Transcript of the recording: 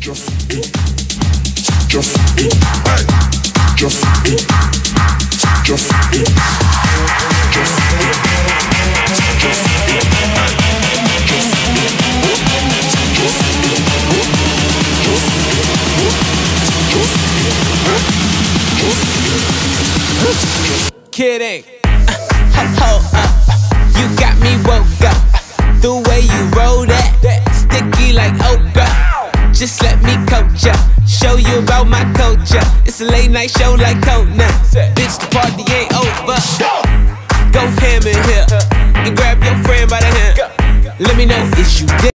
Kidding. Hold up, you got me woke up. The way you roll that, sticky like okra. Just let me coach ya, show you about my culture. It's a late night show like Concha. Bitch, the party ain't over. Go ham in here and grab your friend by the hand. Let me know if you did.